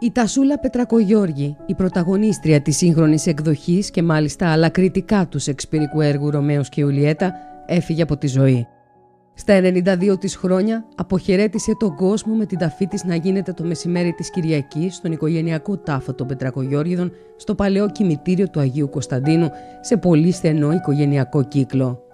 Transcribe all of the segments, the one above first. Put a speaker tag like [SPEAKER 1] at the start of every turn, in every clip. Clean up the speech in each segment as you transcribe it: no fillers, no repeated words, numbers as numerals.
[SPEAKER 1] Η Τασούλα Πετρακογιώργη, η πρωταγωνίστρια της σύγχρονης εκδοχής και μάλιστα αλακριτικά του σεξπυρικού έργου Ρωμαίος και Ιουλιέτα, έφυγε από τη ζωή. Στα 92 της χρόνια αποχαιρέτησε τον κόσμο με την ταφή της να γίνεται το μεσημέρι της Κυριακής στον οικογενειακό τάφο των Πετρακογιώργηδων στο παλαιό κημητήριο του Αγίου Κωνσταντίνου σε πολύ στενό οικογενειακό κύκλο.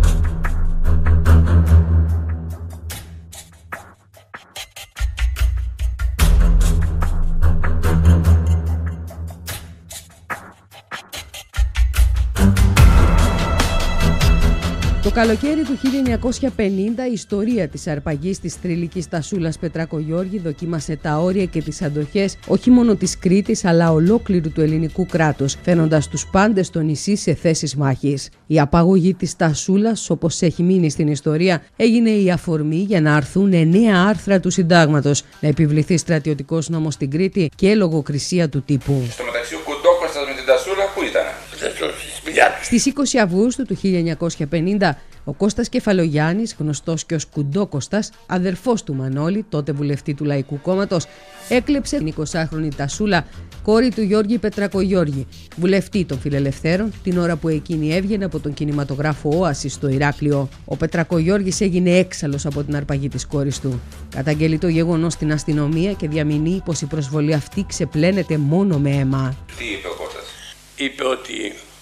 [SPEAKER 1] Το καλοκαίρι του 1950 η ιστορία της αρπαγής της θρυλικής Τασούλας Πετρακογιώργη δοκίμασε τα όρια και τις αντοχές όχι μόνο της Κρήτης αλλά ολόκληρου του ελληνικού κράτους, φαίνοντας τους πάντες στο νησί σε θέσεις μάχης. Η απαγωγή της Τασούλας, όπως έχει μείνει στην ιστορία, έγινε η αφορμή για να αρθούν 9 άρθρα του Συντάγματος, να επιβληθεί στρατιωτικός νόμος στην Κρήτη και λογοκρισία του τύπου.
[SPEAKER 2] Στο μεταξύ ο Κουντόκοστας με την Τασούλα πού ήταν?
[SPEAKER 1] Στις 20 Αυγούστου του 1950, ο Κώστας Κεφαλογιάννης, γνωστός και ως Κουντόκοστας, αδερφός του Μανώλη, τότε βουλευτή του Λαϊκού Κόμματος, έκλεψε την 20χρονη Τασούλα, κόρη του Γιώργη Πετρακογιώργη, βουλευτή των Φιλελευθέρων, την ώρα που εκείνη έβγαινε από τον κινηματογράφο Όαση στο Ηράκλειο. Ο Πετρακογιώργης έγινε έξαλλος από την αρπαγή της κόρης του. Καταγγέλει το γεγονός στην αστυνομία και διαμηνύει πως η προσβολή αυτή ξεπλένεται μόνο με αίμα.
[SPEAKER 2] Τι είπε ο Κώστας?
[SPEAKER 3] Είπε ότι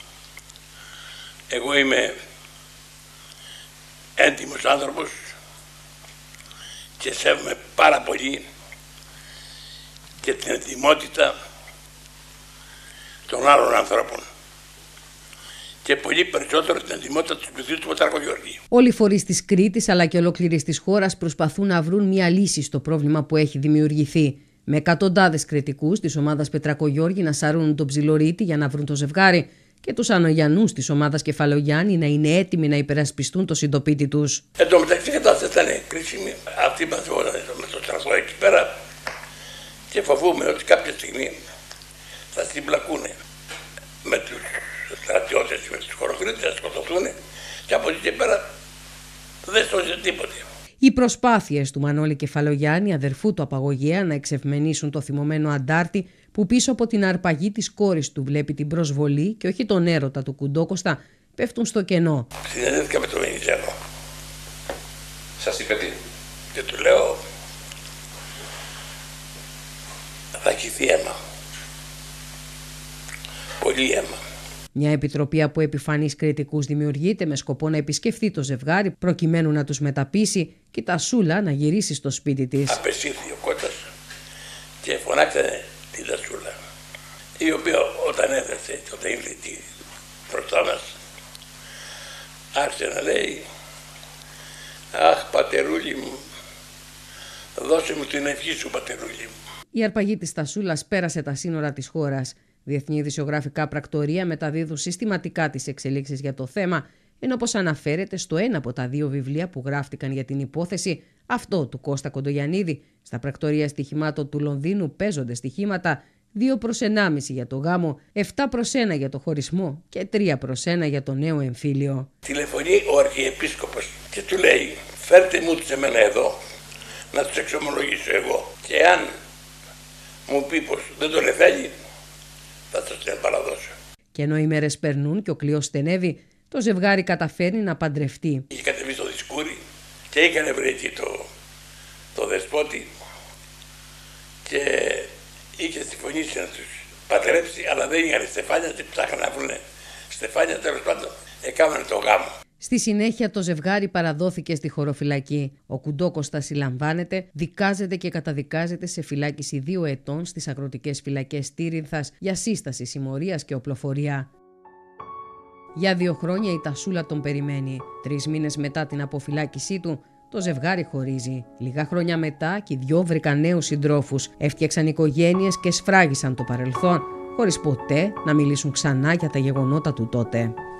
[SPEAKER 3] εγώ είμαι έντιμος άνθρωπος και σέβομαι πάρα πολύ και την εντιμότητα των άλλων ανθρώπων και πολύ περισσότερο την εντιμότητα του σπιτιού του Πετρακογιώργη.
[SPEAKER 1] Όλοι οι φορείς της Κρήτης αλλά και ολόκληρης της χώρας προσπαθούν να βρουν μια λύση στο πρόβλημα που έχει δημιουργηθεί, με εκατοντάδες κριτικούς της ομάδας Πετρακογιώργη να σαρώνουν τον ψιλορίτη για να βρουν το ζευγάρι και τους ανογιανούς της ομάδας Κεφαλογιάννη να είναι έτοιμοι να υπερασπιστούν το συντοπίτη τους.
[SPEAKER 3] Εν τω μεταξύ η κατάσταση ήταν κρίσιμη. Αυτοί μας βόλανε με το στρατό εκεί πέρα και φοβούμαι ότι κάποια στιγμή θα συμπλακούν με τους στρατιώτες, με τους χωροκρίτες, θα σκοτωθούν και από εκεί και πέρα δεν σώζει τίποτε.
[SPEAKER 1] Οι προσπάθειες του Μανώλη Κεφαλογιάννη, αδερφού του απαγωγέα, να εξευμενήσουν το θυμωμένο αντάρτη που πίσω από την αρπαγή της κόρης του βλέπει την προσβολή και όχι τον έρωτα του Κουντόκοστα, πέφτουν στο κενό.
[SPEAKER 3] Συνεδέθηκα με τον Βενιζέλο.
[SPEAKER 2] Σας είπε τι?
[SPEAKER 3] Και του λέω θα χυθεί αίμα. Πολύ αίμα.
[SPEAKER 1] Μια επιτροπή από επιφανείς κριτικούς δημιουργείται με σκοπό να επισκεφθεί το ζευγάρι προκειμένου να τους μεταπείσει και η Τασούλα να γυρίσει στο σπίτι της.
[SPEAKER 3] Απεσύρθη ο Κώστας και φωνάξε την Τασούλα, η οποία όταν έδεσε, όταν ήρθε μπροστά μας, άρχισε να λέει «Αχ, πατερούλη μου, δώσε μου την ευχή σου, πατερούλη μου». Η αρπαγή της Τασούλας πέρασε τα σύνορα της χώρας. Διεθνή ειδησιογραφικά πρακτορία μεταδίδουν συστηματικά τις εξελίξεις για το θέμα, ενώ όπως αναφέρεται στο ένα από τα 2 βιβλία που γράφτηκαν για την υπόθεση, αυτό του Κώστα Κοντογιαννίδη, στα πρακτορία στοιχημάτων του Λονδίνου παίζονται στοιχήματα 2/1,5 για το γάμο, 7/1 για το χωρισμό και 3/1 για το νέο εμφύλιο. Τηλεφωνεί ο Αρχιεπίσκοπος και του λέει «Φέρτε μου τους εμένα εδώ, να τους εξομολογήσω εγώ και αν μου πει πως δεν τον θέλει, θα σας την παραδώσω». Και
[SPEAKER 1] ενώ οι μέρες περνούν και ο κλειός στενεύει, το ζευγάρι καταφέρνει να παντρευτεί.
[SPEAKER 3] Είχε κατεβεί στο Δισκούρι και είχαν βρει εκεί το δεσπότη και είχε συμφωνήσει να τους παντρέψει, αλλά δεν είχαν στεφάνια και ψάχναν να βρουν στεφάνια, τέλος πάντων έκαναν το γάμο.
[SPEAKER 1] Στη συνέχεια το ζευγάρι παραδόθηκε στη χωροφυλακή. Ο Κουντόκοστας συλλαμβάνεται, δικάζεται και καταδικάζεται σε φυλάκιση 2 ετών στις αγροτικές φυλακές Τύρινθας για σύσταση συμμορίας και οπλοφορία. Για 2 χρόνια η Τασούλα τον περιμένει. 3 μήνες μετά την αποφυλάκησή του, το ζευγάρι χωρίζει. Λίγα χρόνια μετά και οι 2 βρήκαν νέους συντρόφους, έφτιαξαν οικογένειες και σφράγισαν το παρελθόν, χωρίς ποτέ να μιλήσουν ξανά για τα γεγονότα του τότε.